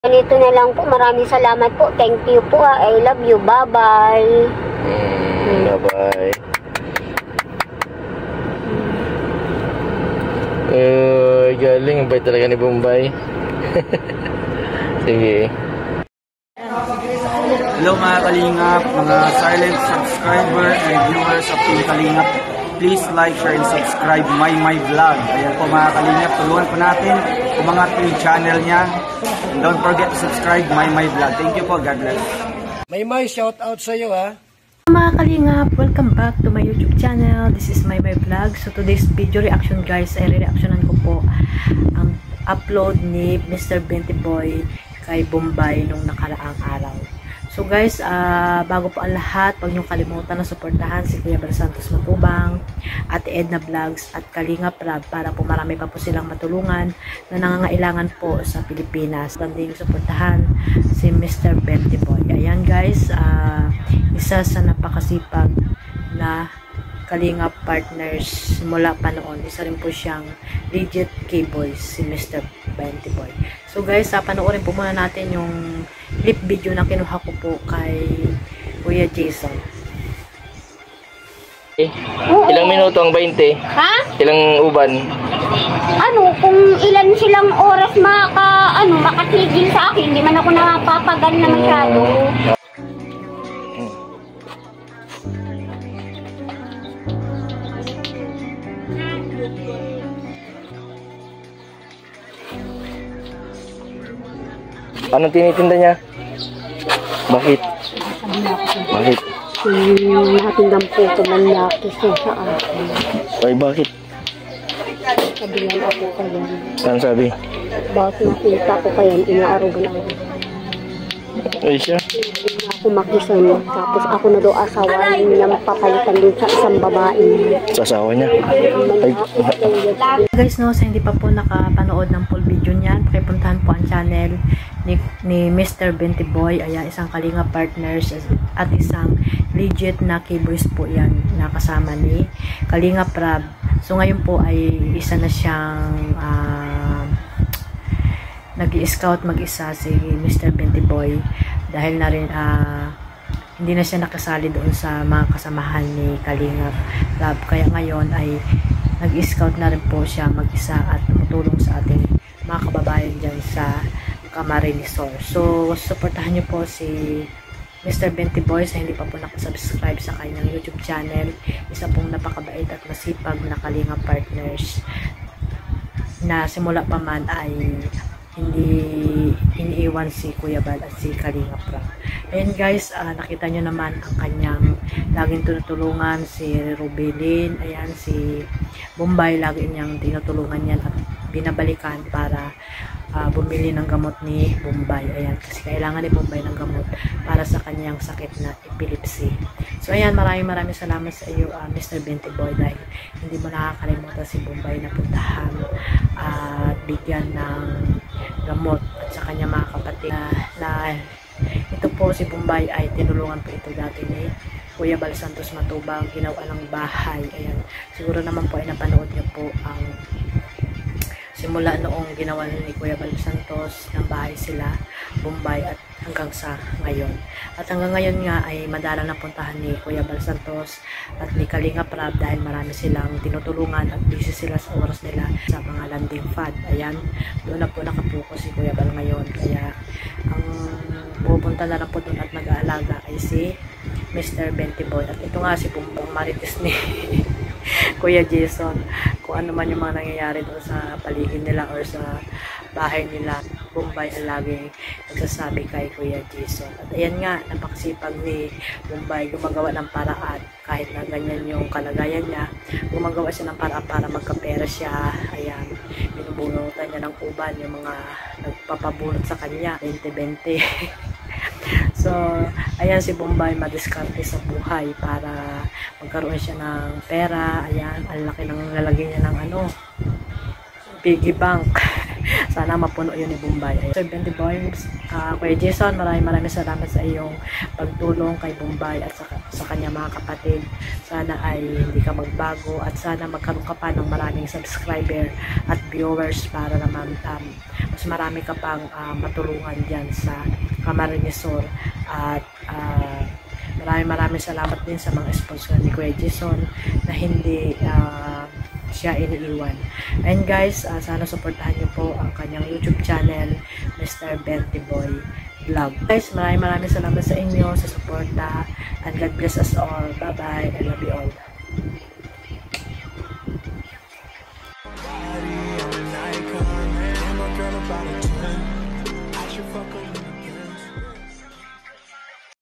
Ganito na lang po. Maraming salamat po. Thank you po. I love you. Bye-bye. Bye-bye. Galing. Ang bait talaga ni Bombay. Sige. Hello mga Kalingap, mga silent subscriber and viewers of Team Kalingap. Please like, share, and subscribe my vlog. Ayan po mga Kalingap, tulungan po natin umangat yung channel niya. And don't forget to subscribe my vlog. Thank you po, God bless. May shout out sa iyo ha. Mga Kalingap, welcome back to my YouTube channel. This is my vlog. So today's video reaction guys, ay re-reactionan ko po ang upload ni Mr. Benty Boy kay Bombay nung nakaraang araw. So guys, bago po ang lahat, huwag niyong kalimutan na suportahan si Kuya Bal Santos Matubang, Ate Edna Vlogs at Kalingap Rab para po marami pa po silang matulungan na nangangailangan po sa Pilipinas. Banding suportahan si Mr. Benty Boy. Ayan guys, isa sa napakasipag na Kalingap partners mula pa noon. Isa rin po siyang legit K-Boys, si Mr. Benty Boy. So guys, panoorin po muna natin yung clip video na kinuha ko po kay Kuya Jason. Ilang minuto ang 20? Ha? Ilang uban? Ano, kung ilan silang oras makatigil sa akin, hindi man ako napapagan na masyado. Anong tinitinda niya? Bakit? Bakit? Natindang po ko man yakis sa akin. Ay, bakit? Sabihan ako kayo. Saan sabi? Bakit nakita ko kayo, inaarugan ako. Ay siya? Hindi ako makisan. Tapos ako na daw asawa niyang papalitan din sa isang babae. Sa asawa niya? Ay, Guys, no, sa hindi pa po nakapanood ng full video niyan, pakipuntahan po ang channel ni Mr. Benty Boy. Ayan, isang Kalingap partners at isang legit na K-Boys po yan, nakasama ni Kalingap Rab. So ngayon po ay isa na siyang nag-i-scout mag-isa si Mr. Benty Boy dahil na rin hindi na siya nakasali doon sa mga kasamahan ni Kalingap Rab. Kaya ngayon ay nag-scout na rin po siya mag-isa at tumutulong sa ating mga kababayan dyan sa Camarines Sur. So, supportahan niyo po si Mr. Benty Boy sa hindi pa po nakasubscribe sa kanyang YouTube channel. Isa pong napakabait at masipag na Kalingap partners na simula pa man ay hindi iniiwan si Kuya Bal at si Kalingap Rab. Ayan guys, nakita nyo naman ang kanyang laging tinutulungan si Rubelin. Ayan, si Bombay lagi niyang tinutulungan yan at binabalikan para bumili ng gamot ni Bombay. Ayan, kasi kailangan ni Bombay ng gamot para sa kanyang sakit na epilepsy. So ayan, maraming salamat sa iyo Mr. Benty Boy dahil hindi mo nakakalimutan si Bombay na puntahan at bigyan ng gamot at sa kanyang mga kapatid na ito po si Bombay ay tinulungan po ito dati ni Kuya Bal Santos Matubang, ginawa ng bahay. Ayan, siguro naman po ay napanood niyo po ang simula noong ginawa ni Kuya Bal Santos ng bahay sila, Bombay, at hanggang sa ngayon. At hanggang ngayon nga ay madalang napuntahan ni Kuya Bal Santos at ni Kalingap Rab dahil marami silang tinutulungan at busy sila sa oras nila sa mga landing pad. Ayan, doon na po nakapokus si Kuya Bal ngayon. Kaya ang pupunta na lang po doon at nag-aalaga ay si Mr. Benty Boy. At ito nga si Bumbang Marites ni Kuya Jason, kung ano man yung mga nangyayari doon sa paligid nila or sa bahay nila, Bombay ang laging nagsasabi kay Kuya Jason. At ayan nga, napakasipag ni Bombay, gumagawa ng paraan kahit na ganyan yung kalagayan niya, gumagawa siya ng paraan para magkapera siya. Ayan, binubunutan niya ng uban yung mga nagpapabunot sa kanya, 20-20. So, ayan si Bombay madiskarte sa buhay para magkaroon siya ng pera. Ayan, ang laki ng lalagyan niya ng piggy bank. Sana mapuno yun ni Bombay. Ayan. So, Benty Boy, Kuya Jason, maraming salamat sa iyong pagtulong kay Bombay at sa kanya mga kapatid. Sana ay hindi ka magbago at sana magkaroon ka pa ng maraming subscriber at viewers para naman mas marami ka pang matulungan dyan sa Camarines Sur. At maraming salamat din sa mga sponsor ni Kuya Jason na hindi siya iniiwan. And guys, sana supportahan niyo po ang kanyang YouTube channel, Mr. Benty Boy Vlog. Guys, maraming salamat sa inyo sa suporta, and God bless us all. Bye bye. I love you all.